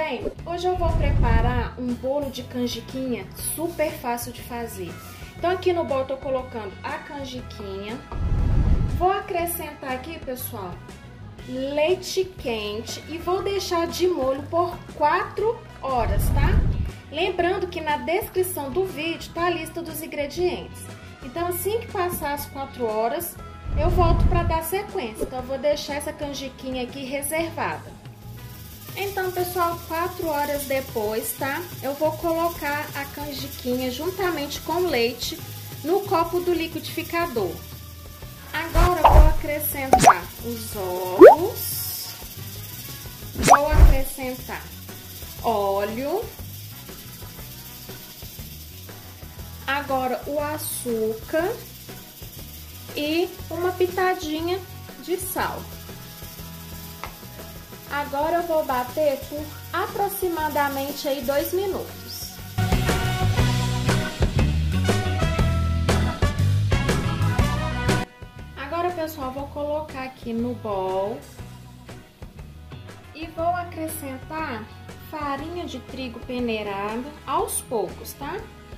bem? Hoje eu vou preparar um bolo de canjiquinha super fácil de fazer. Então aqui no bolo eu tô colocando a canjiquinha. Vou acrescentar aqui, pessoal, leite quente e vou deixar de molho por 4 horas, tá? Lembrando que na descrição do vídeo tá a lista dos ingredientes. Então assim que passar as 4 horas, eu volto para dar sequência. Então eu vou deixar essa canjiquinha aqui reservada. Então, pessoal, 4 horas depois, tá? Eu vou colocar a canjiquinha juntamente com leite no copo do liquidificador. Agora eu vou acrescentar os ovos. Vou acrescentar óleo. Agora o açúcar e uma pitadinha de sal. Agora eu vou bater por aproximadamente aí 2 minutos. Agora, pessoal, vou colocar aqui no bowl e vou acrescentar farinha de trigo peneirada aos poucos, tá?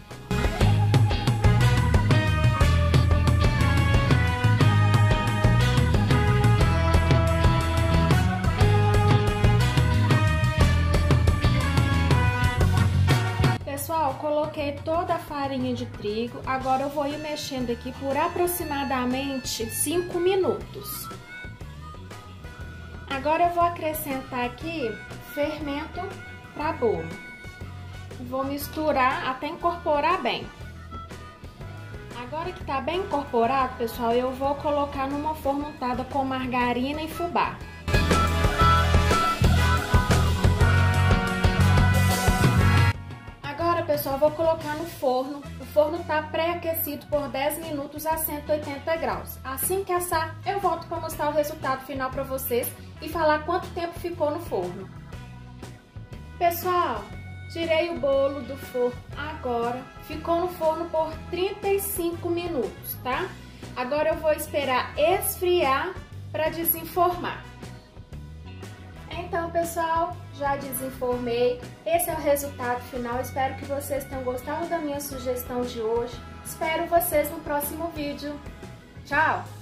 Pessoal, coloquei toda a farinha de trigo, agora eu vou ir mexendo aqui por aproximadamente 5 minutos. Agora eu vou acrescentar aqui fermento para bolo. Vou misturar até incorporar bem. Agora que tá bem incorporado, pessoal, eu vou colocar numa forma untada com margarina e fubá. Pessoal, vou colocar no forno. O forno tá pré-aquecido por 10 minutos a 180 graus. Assim que assar, eu volto para mostrar o resultado final para vocês e falar quanto tempo ficou no forno. Pessoal, tirei o bolo do forno agora. Ficou no forno por 35 minutos, tá? Agora eu vou esperar esfriar para desenformar. Então, pessoal, já desenformei. Esse é o resultado final. Espero que vocês tenham gostado da minha sugestão de hoje. Espero vocês no próximo vídeo. Tchau!